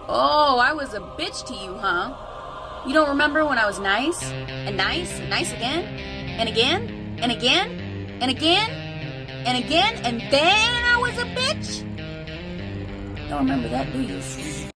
Oh, I was a bitch to you, huh? You don't remember when I was nice, and nice, and nice again, and again, and again, and again, and again, and then I was a bitch? Don't remember that, do you?